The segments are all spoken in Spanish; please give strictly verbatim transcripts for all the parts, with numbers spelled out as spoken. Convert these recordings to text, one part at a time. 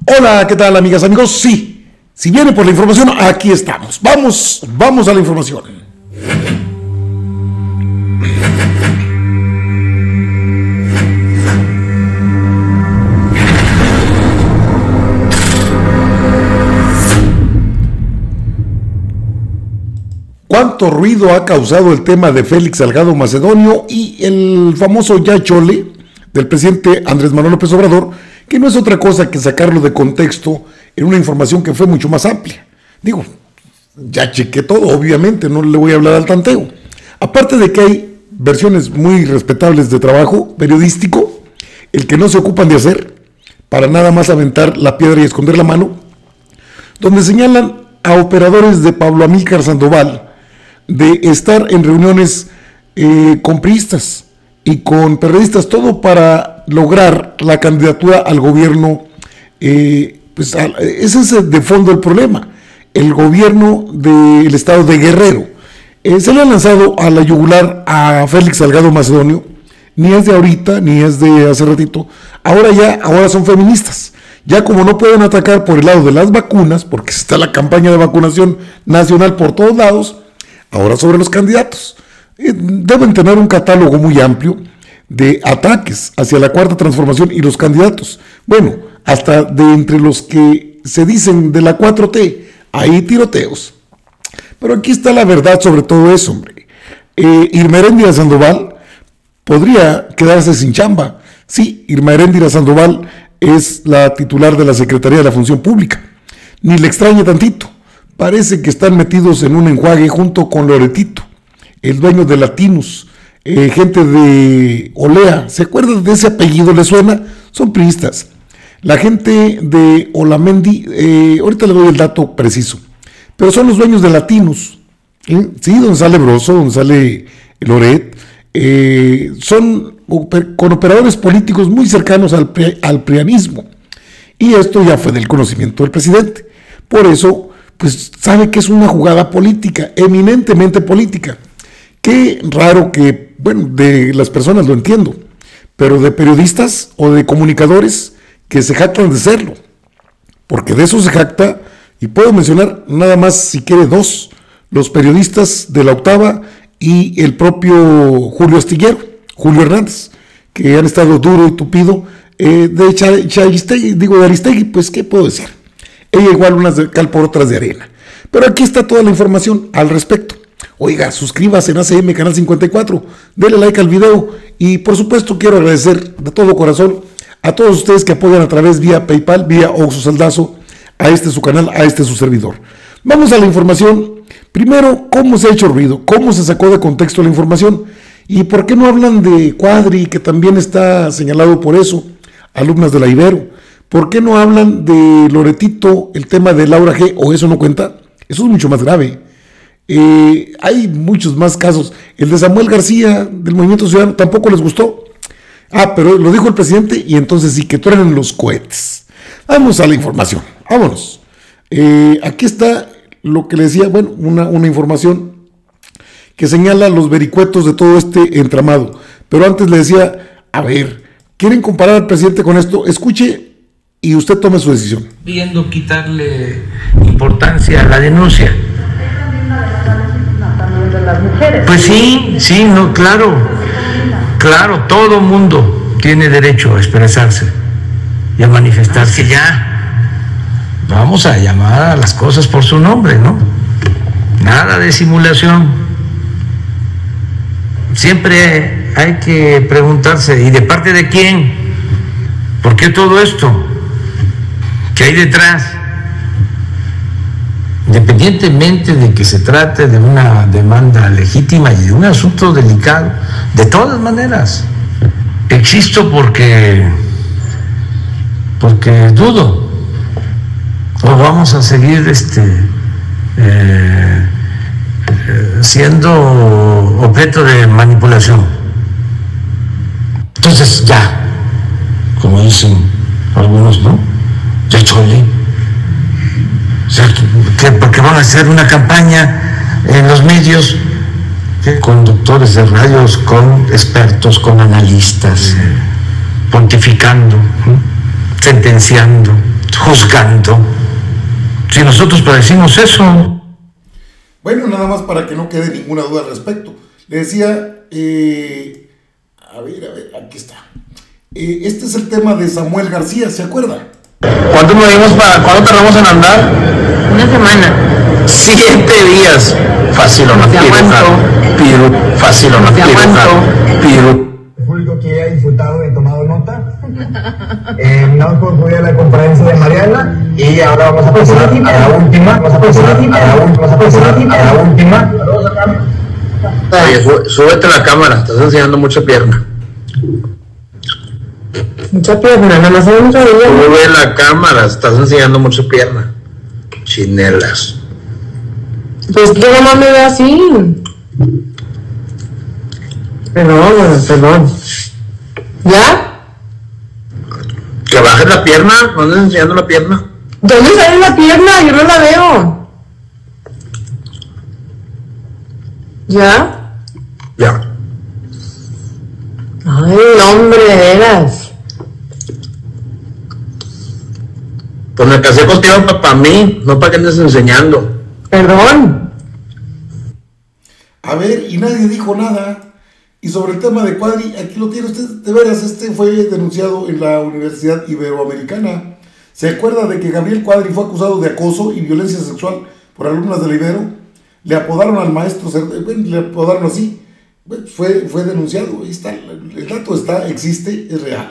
Hola, ¿qué tal, amigas, amigos? Sí, si viene por la información, aquí estamos. Vamos, vamos a la información. ¿Cuánto ruido ha causado el tema de Félix Salgado Macedonio y el famoso ya chole del presidente Andrés Manuel López Obrador, que no es otra cosa que sacarlo de contexto en una información que fue mucho más amplia? Digo, ya chequé todo, obviamente, no le voy a hablar al tanteo. Aparte de que hay versiones muy respetables de trabajo periodístico, el que no se ocupan de hacer, para nada más aventar la piedra y esconder la mano, donde señalan a operadores de Pablo Amílcar Sandoval de estar en reuniones eh, con priistas y con periodistas, todo para lograr la candidatura al gobierno. Eh, pues a, ese es de fondo el problema. El gobierno del estado de Guerrero eh, se le ha lanzado a la yugular a Félix Salgado Macedonio. Ni es de ahorita, ni es de hace ratito. Ahora ya, ahora son feministas. Ya como no pueden atacar por el lado de las vacunas, porque está la campaña de vacunación nacional por todos lados, ahora sobre los candidatos. Eh, deben tener un catálogo muy amplio de ataques hacia la cuarta transformación y los candidatos. Bueno, hasta de entre los que se dicen de la cuatro T, hay tiroteos. Pero aquí está la verdad sobre todo eso, hombre. Eh, Irma Heréndira Sandoval podría quedarse sin chamba. Sí, Irma Heréndira Sandoval es la titular de la Secretaría de la Función Pública. Ni le extraña tantito. Parece que están metidos en un enjuague junto con Loretito, el dueño de Latinus, eh, gente de Olea. ¿Se acuerdan de ese apellido? ¿Le suena? Son priistas. La gente de Olamendi, eh, ahorita le doy el dato preciso, pero son los dueños de Latinus. ¿eh? Sí, donde sale Broso, donde sale Loret. Eh, son con operadores políticos muy cercanos al, al prianismo. Y esto ya fue del conocimiento del presidente. Por eso, pues sabe que es una jugada política, eminentemente política. Qué raro que, bueno, de las personas lo entiendo, pero de periodistas o de comunicadores que se jactan de serlo, porque de eso se jacta, y puedo mencionar nada más si quiere dos, los periodistas de La Octava y el propio Julio Astillero, Julio Hernández, que han estado duro y tupido, eh, de Charistegui, digo de Aristegui, pues qué puedo decir. Ella igual unas de cal por otras de arena. Pero aquí está toda la información al respecto. Oiga, suscríbase en A C M Canal cincuenta y cuatro, denle like al video y por supuesto quiero agradecer de todo corazón a todos ustedes que apoyan a través vía PayPal, vía Oxxo Saldazo, a este su canal, a este su servidor. Vamos a la información. Primero, ¿cómo se ha hecho ruido? ¿Cómo se sacó de contexto la información? ¿Y por qué no hablan de Cuadri, que también está señalado por eso, alumnas de la Ibero? ¿Por qué no hablan de Loretito, el tema de Laura G, o eso no cuenta? Eso es mucho más grave. Eh, hay muchos más casos. El de Samuel García, del Movimiento Ciudadano, tampoco les gustó. Ah, pero lo dijo el presidente y entonces sí que truenan los cohetes. Vamos a la información, vámonos. Eh, aquí está lo que le decía, bueno, una, una información que señala los vericuetos de todo este entramado. Pero antes le decía, a ver, ¿quieren comparar al presidente con esto? Escuche y usted tome su decisión. Pidiendo quitarle importancia a la denuncia. Pues sí, sí, no, claro, claro, todo mundo tiene derecho a expresarse y a manifestarse. Que ya vamos a llamar a las cosas por su nombre, ¿no? Nada de simulación. Siempre hay que preguntarse, ¿y de parte de quién? ¿Por qué todo esto? ¿Qué hay detrás? Independientemente de que se trate de una demanda legítima y de un asunto delicado, de todas maneras, existo porque, porque dudo, o vamos a seguir este, eh, siendo objeto de manipulación. Entonces ya, como dicen algunos, ¿no? Ya chole. O sea, que porque van a hacer una campaña en los medios, ¿qué? Conductores de radios, con expertos, con analistas, pontificando, ¿no? Sentenciando. juzgando, si nosotros padecimos eso. Bueno, nada más para que no quede ninguna duda al respecto. Le decía, eh, a ver, a ver, aquí está. Eh, este es el tema de Samuel García, ¿se acuerda? ¿Cuánto nos dimos para, cuánto tardamos en andar? Una semana. Siete días. Fácil o no Piru, fácil o no Piru. El público que haya disfrutado y tomado nota. Eh, no concluye la conferencia de Mariana y ahora vamos a pasar a la última. Vamos a pasar a la última. Vamos a pasar a la última. Oye, súbete a la cámara, estás enseñando mucha pierna. Mucha pierna, nada más hay mucha pierna. Sube la cámara, estás enseñando mucha pierna. Chinelas. Pues que nomás me ve así. Perdón, perdón. ¿Ya? Que bajes la pierna, no andes enseñando la pierna. ¿Dónde sale la pierna? Yo no la veo. ¿Ya? Ya. Ay, hombre, de veras. Pues me casé contigo para pa mí, no para que andes enseñando. Perdón. A ver, y nadie dijo nada. Y sobre el tema de Cuadri, aquí lo tiene usted, de veras, este fue denunciado en la Universidad Iberoamericana. ¿Se acuerda de que Gabriel Cuadri fue acusado de acoso y violencia sexual por alumnas de la Ibero? Le apodaron al maestro, bueno, le apodaron así. Bueno, fue, fue denunciado, ahí está, el dato está, existe, es real.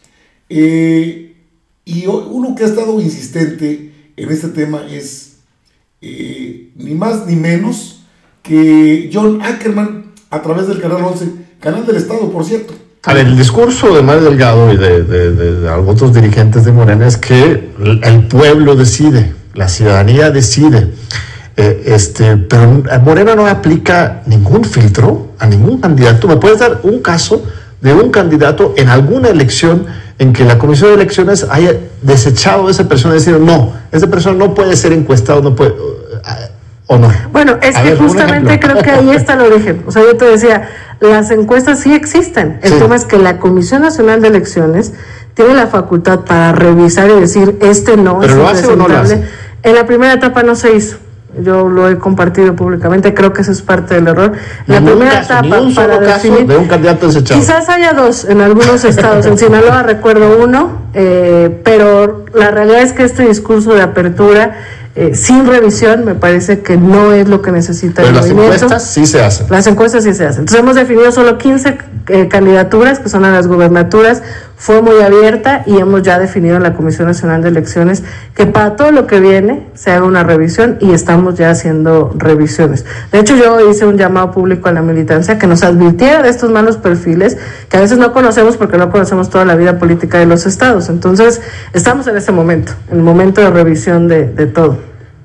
Eh, y uno que ha estado insistente en este tema es eh, ni más ni menos que John Ackerman, a través del Canal once, Canal del Estado, por cierto. A ver, el discurso de Mario Delgado y de, de, de, de otros dirigentes de Morena es que el pueblo decide, la ciudadanía decide. Eh, este, pero Morena no aplica ningún filtro a ningún candidato. ¿Me puedes dar un caso de un candidato en alguna elección en que la Comisión de Elecciones haya desechado a esa persona y decir, no, esa persona no puede ser encuestado, no puede... ¿O no? Bueno, es a que ver, justamente creo que ahí está el origen. O sea, yo te decía, las encuestas sí existen. El sí. tema es que la Comisión Nacional de Elecciones tiene la facultad para revisar y decir, este no ¿Pero es lo hace o no lo hace? En la primera etapa no se hizo. Yo lo he compartido públicamente, creo que eso es parte del error. La ni primera caso, etapa ni un para solo definir, caso de un candidato desechado. Quizás haya dos en algunos estados. En Sinaloa recuerdo uno, eh, pero la realidad es que este discurso de apertura Eh, sin revisión me parece que no es lo que necesita Pero el las movimiento. encuestas sí se hacen. Las encuestas sí se hacen. Entonces hemos definido solo quince eh, candidaturas que son a las gubernaturas. Fue muy abierta y hemos ya definido en la Comisión Nacional de Elecciones que para todo lo que viene se haga una revisión y estamos ya haciendo revisiones. De hecho, yo hice un llamado público a la militancia que nos advirtiera de estos malos perfiles que a veces no conocemos porque no conocemos toda la vida política de los estados. Entonces, estamos en ese momento, en el momento de revisión de, de todo.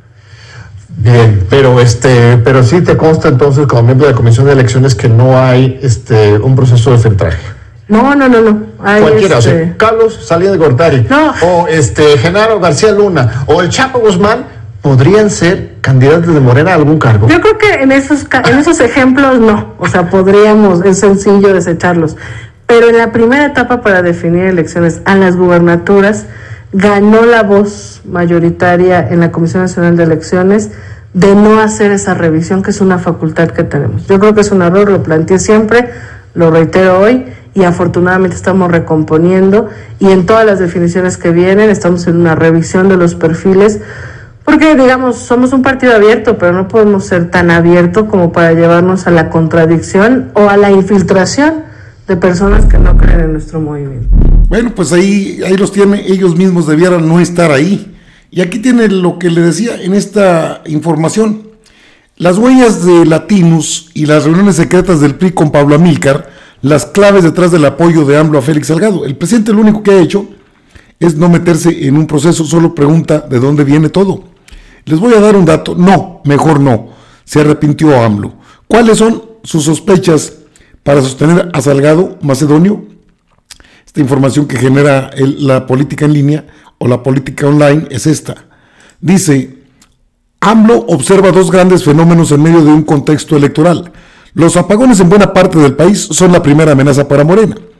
Bien, pero este, pero sí te consta entonces como miembro de la Comisión de Elecciones que no hay este un proceso de filtraje. No, no, no, no. Hay Cualquiera, este... o sea, Carlos Salinas de Gortari, no. o este Genaro García Luna, o el Chapo Guzmán, podrían ser candidatos de Morena a algún cargo. Yo creo que en esos en esos ejemplos no, o sea, podríamos, es sencillo desecharlos. Pero en la primera etapa para definir elecciones a las gubernaturas, ganó la voz mayoritaria en la Comisión Nacional de Elecciones de no hacer esa revisión, que es una facultad que tenemos. Yo creo que es un error, lo planteé siempre, lo reitero hoy, y afortunadamente estamos recomponiendo, y en todas las definiciones que vienen estamos en una revisión de los perfiles, porque digamos, somos un partido abierto, pero no podemos ser tan abierto como para llevarnos a la contradicción o a la infiltración de personas que no creen en nuestro movimiento. Bueno, pues ahí, ahí los tiene, ellos mismos debieran no estar ahí. Y aquí tiene lo que le decía en esta información. Las huellas de Latinus y las reuniones secretas del P R I con Pablo Amílcar, las claves detrás del apoyo de AMLO a Félix Salgado. El presidente lo único que ha hecho es no meterse en un proceso, solo pregunta de dónde viene todo. Les voy a dar un dato, no, mejor no, se arrepintió AMLO. ¿Cuáles son sus sospechas para sostener a Salgado Macedonio? Esta información que genera el, la política en línea o la política online es esta. Dice, AMLO observa dos grandes fenómenos en medio de un contexto electoral. Los apagones en buena parte del país son la primera amenaza para Morena.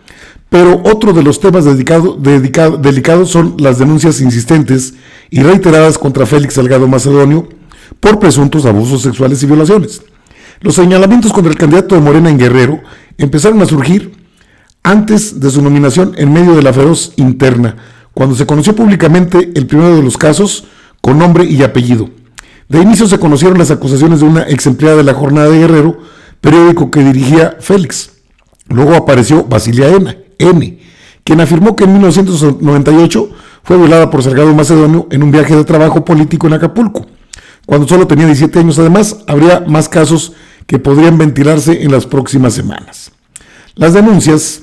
Pero otro de los temas dedicado, dedicado, delicados son las denuncias insistentes y reiteradas contra Félix Salgado Macedonio por presuntos abusos sexuales y violaciones. Los señalamientos contra el candidato de Morena en Guerrero empezaron a surgir antes de su nominación en medio de la feroz interna, cuando se conoció públicamente el primero de los casos con nombre y apellido. De inicio se conocieron las acusaciones de una ex empleada de La Jornada de Guerrero, periódico que dirigía Félix. Luego apareció Basilia N, N, quien afirmó que en mil novecientos noventa y ocho fue violada por Salgado Macedonio en un viaje de trabajo político en Acapulco, cuando solo tenía diecisiete años. Además, habría más casos que podrían ventilarse en las próximas semanas. Las denuncias,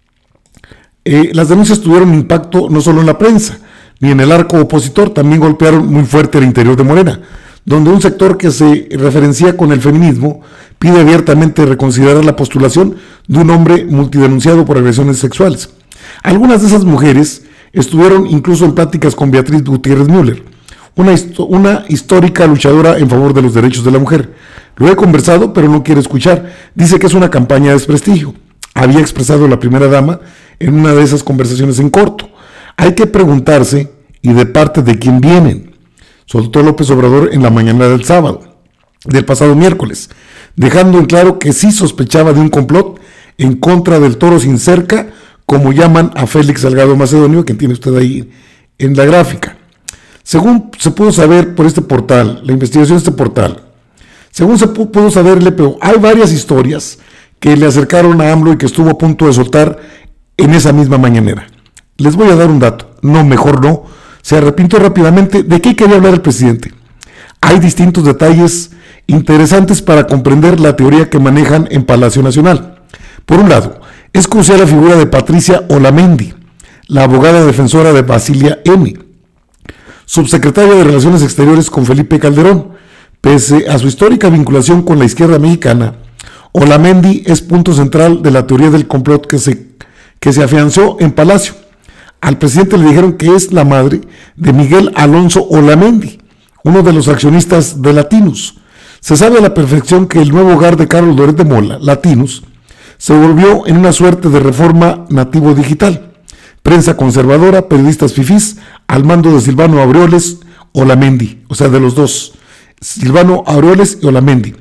eh, las denuncias tuvieron impacto no solo en la prensa, ni en el arco opositor, también golpearon muy fuerte el interior de Morena, donde un sector que se referencia con el feminismo pide abiertamente reconsiderar la postulación de un hombre multidenunciado por agresiones sexuales. Algunas de esas mujeres estuvieron incluso en pláticas con Beatriz Gutiérrez Müller, una, una histórica luchadora en favor de los derechos de la mujer. Lo he conversado, pero no quiere escuchar. Dice que es una campaña de desprestigio. Había expresado la primera dama en una de esas conversaciones en corto. Hay que preguntarse, ¿y de parte de quién vienen?, soltó López Obrador en la mañana del sábado, del pasado miércoles, dejando en claro que sí sospechaba de un complot en contra del toro sin cerca, como llaman a Félix Salgado Macedonio, que tiene usted ahí en la gráfica. Según se pudo saber por este portal, la investigación de este portal, según se pudo saberle, pero hay varias historias que le acercaron a AMLO y que estuvo a punto de soltar en esa misma mañanera. Les voy a dar un dato, no, mejor no, se arrepintió rápidamente. ¿De qué quería hablar el presidente? Hay distintos detalles interesantes para comprender la teoría que manejan en Palacio Nacional. Por un lado, es crucial la figura de Patricia Olamendi, la abogada defensora de Basilia N, subsecretaria de Relaciones Exteriores con Felipe Calderón. Pese a su histórica vinculación con la izquierda mexicana, Olamendi es punto central de la teoría del complot que se, que se afianzó en Palacio. Al presidente le dijeron que es la madre de Miguel Alonso Olamendi, uno de los accionistas de Latinus. Se sabe a la perfección que el nuevo hogar de Carlos Loret de Mola, Latinus, se volvió en una suerte de reforma nativo digital. Prensa conservadora, periodistas fifís, al mando de Silvano Aureoles Olamendi, o sea, de los dos, Silvano Aureoles y Olamendi.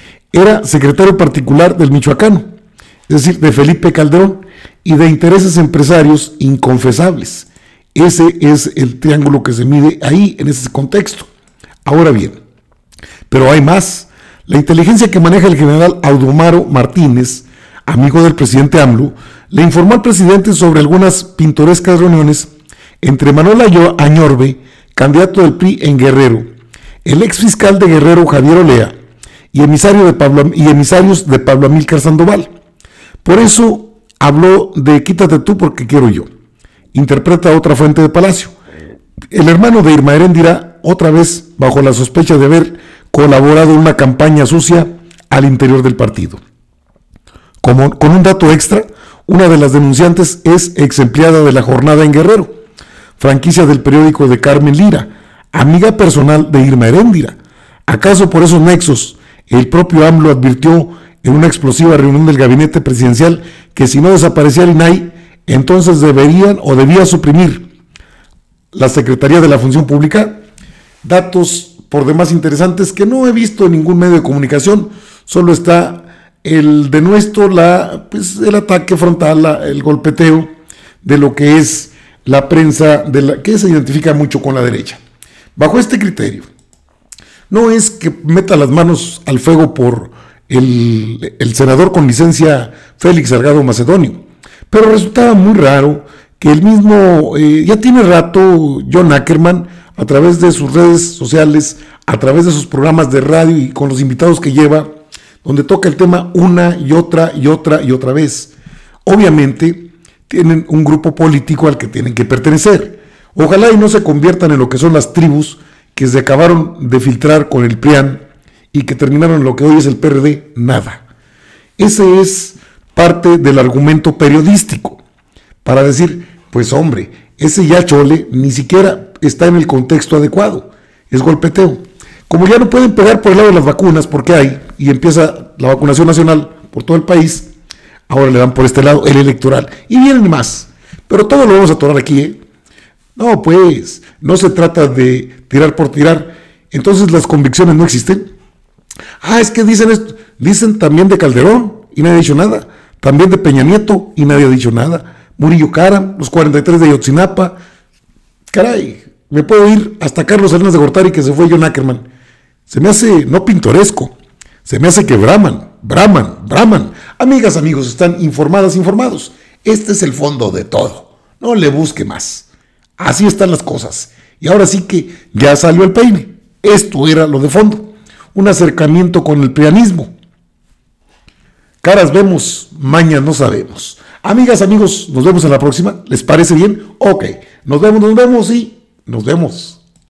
Era secretario particular del Michoacano, es decir, de Felipe Calderón, y de intereses empresarios inconfesables. Ese es el triángulo que se mide ahí, en ese contexto. Ahora bien, pero hay más. La inteligencia que maneja el general Audomaro Martínez, amigo del presidente AMLO, le informó al presidente sobre algunas pintorescas reuniones entre Manuel Añorbe, candidato del P R I en Guerrero, el ex fiscal de Guerrero Javier Olea y, emisario de Pablo, y emisarios de Pablo Amílcar Sandoval. Por eso habló de quítate tú porque quiero yo. Interpreta otra fuente de Palacio. El hermano de Irma Heréndira, otra vez bajo la sospecha de haber colaborado en una campaña sucia al interior del partido. Como, con un dato extra, una de las denunciantes es ex empleada de La Jornada en Guerrero, franquicia del periódico de Carmen Lira, amiga personal de Irma Heréndira. ¿Acaso por esos nexos el propio AMLO advirtió en una explosiva reunión del gabinete presidencial que si no desaparecía el I N A I, entonces deberían o debía suprimir la Secretaría de la Función Pública? Datos por demás interesantes que no he visto en ningún medio de comunicación, solo está el denuesto, la, pues, el ataque frontal, la, el golpeteo de lo que es la prensa, de la, que se identifica mucho con la derecha. Bajo este criterio, no es que meta las manos al fuego por el, el senador con licencia Félix Salgado Macedonio, pero resultaba muy raro que el mismo, eh, ya tiene rato John Ackerman, a través de sus redes sociales, a través de sus programas de radio y con los invitados que lleva, donde toca el tema una y otra y otra y otra vez. Obviamente tienen un grupo político al que tienen que pertenecer. Ojalá y no se conviertan en lo que son las tribus que se acabaron de filtrar con el P R I A N y que terminaron en lo que hoy es el P R D, nada. Ese es parte del argumento periodístico, para decir, pues hombre, ese ya chole ni siquiera está en el contexto adecuado, es golpeteo. Como ya no pueden pegar por el lado de las vacunas, porque hay, y empieza la vacunación nacional por todo el país, Ahora le dan por este lado el electoral. Y vienen más. Pero todo lo vamos a atorar aquí, ¿eh? No, pues, no se trata de tirar por tirar. Entonces las convicciones no existen. Ah, es que dicen esto. Dicen también de Calderón y nadie ha dicho nada. También de Peña Nieto y nadie ha dicho nada. Murillo Karam, los cuarenta y tres de Ayotzinapa. Caray, me puedo ir hasta Carlos Salinas de Gortari, que se fue John Ackerman. Se me hace no pintoresco. Se me hace que braman, braman, braman. Amigas, amigos, están informadas, informados. Este es el fondo de todo. No le busque más. Así están las cosas. Y ahora sí que ya salió el peine. Esto era lo de fondo. Un acercamiento con el prianismo. Caras vemos, mañas no sabemos. Amigas, amigos, nos vemos en la próxima. ¿Les parece bien? Ok. Nos vemos, nos vemos y nos vemos.